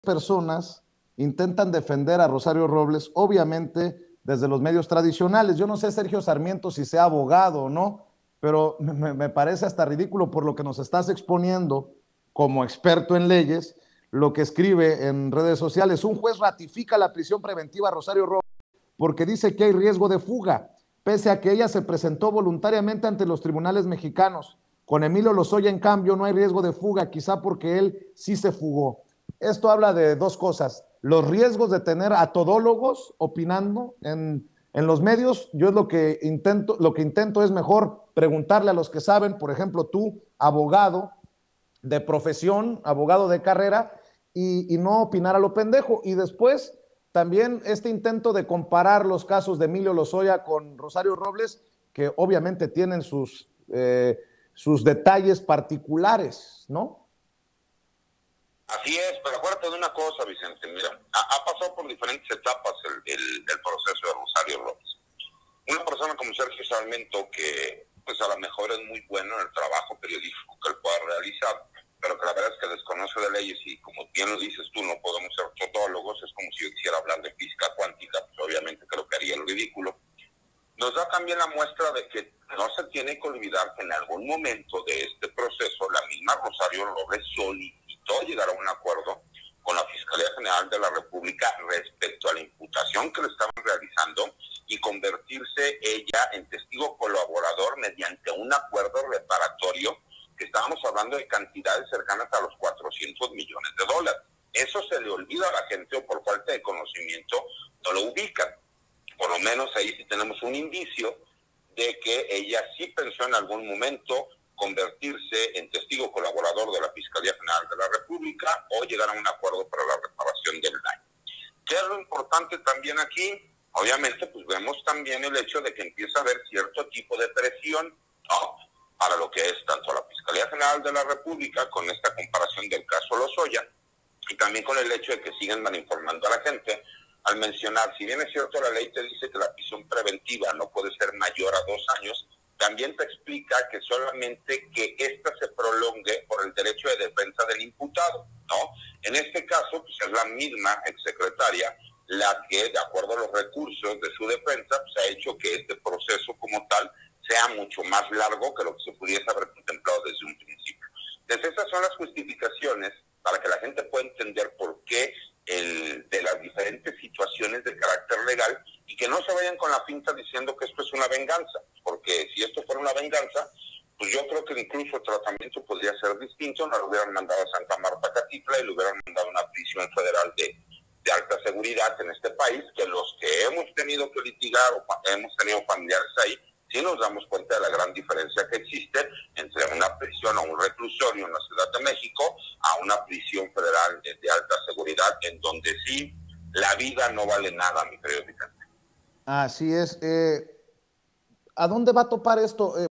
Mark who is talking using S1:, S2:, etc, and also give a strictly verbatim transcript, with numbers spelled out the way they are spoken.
S1: personas intentan defender a Rosario Robles, obviamente desde los medios tradicionales. Yo no sé, Sergio Sarmiento, si sea abogado o no, pero me, me parece hasta ridículo por lo que nos estás exponiendo como experto en leyes, lo que escribe en redes sociales. Un juez ratifica la prisión preventiva a Rosario Robles porque dice que hay riesgo de fuga, pese a que ella se presentó voluntariamente ante los tribunales mexicanos. Con Emilio Lozoya, en cambio, no hay riesgo de fuga, quizá porque él sí se fugó. Esto habla de dos cosas: los riesgos de tener a todólogos opinando en, en los medios. Yo es lo que intento, lo que intento es mejor preguntarle a los que saben, por ejemplo, tú, abogado de profesión, abogado de carrera, y, y no opinar a lo pendejo. Y después, también este intento de comparar los casos de Emilio Lozoya con Rosario Robles, que obviamente tienen sus, eh, sus detalles particulares, ¿no?
S2: Así es, pero acuérdate de una cosa, Vicente, mira, ha, ha pasado por diferentes etapas el, el, el proceso de Rosario Robles. Una persona como Sergio Sarmiento, que pues a lo mejor es muy bueno en el trabajo periodístico que él pueda realizar, pero que la verdad es que desconoce de leyes y, como bien lo dices tú, no podemos ser todólogos. Es como si yo quisiera hablar de física cuántica, pues obviamente creo que haría el ridículo. Nos da también la muestra de que no se tiene que olvidar que en algún momento de este proceso la misma Rosario Robles solicitó llegar a un acuerdo con la Fiscalía General de la República respecto a la imputación que le estaban realizando y convertirse ella en testigo colaborador mediante un acuerdo reparatorio, que estábamos hablando de cantidades cercanas a los cuatrocientos millones de dólares. Eso se le olvida a la gente, o por falta de conocimiento no lo ubican. Por lo menos ahí sí tenemos un indicio de que ella sí pensó en algún momento convertirse en testigo colaborador de la Fiscalía General de la República o llegar a un acuerdo para la reparación del daño. ¿Qué es lo importante también aquí? Obviamente, pues vemos también el hecho de que empieza a haber cierto tipo de presión, ¿no?, para lo que es tanto la Fiscalía General de la República, con esta comparación del caso Lozoya, y también con el hecho de que siguen malinformando a la gente al mencionar, si bien es cierto la ley te dice que la prisión preventiva no puede ser mayor a dos años, también te explica que solamente que ésta se prolongue por el derecho de defensa del imputado, ¿no? En este caso, pues es la misma exsecretaria la que, de acuerdo a los recursos de su defensa, pues ha hecho que este proceso como tal sea mucho más largo que lo que se pudiese haber contemplado desde un principio. Entonces, esas son las justificaciones para que la gente pueda entender por qué el, de las diferentes situaciones de carácter legal, y que no se vayan con la finta diciendo que esto es una venganza, porque si esto fuera una venganza, pues yo creo que incluso el tratamiento podría ser distinto. No lo hubieran mandado a Santa Marta Catitla y le hubieran mandado a una prisión federal de, de alta seguridad en este país, que los que hemos tenido que litigar o hemos tenido familiares ahí, sí nos damos cuenta de la gran diferencia que existe entre una prisión o un reclusorio en la Ciudad de México a una prisión federal de, de alta seguridad, en donde sí la vida no vale nada, mi querido Vicente.
S1: Así es. Eh, ¿A dónde va a topar esto? Eh,